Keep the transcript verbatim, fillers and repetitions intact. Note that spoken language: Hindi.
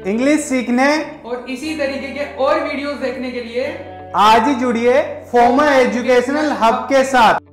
इंग्लिश सीखने और इसी तरीके के और वीडियोस देखने के लिए आज ही जुड़िए फॉर्मल एजुकेशनल हब के साथ।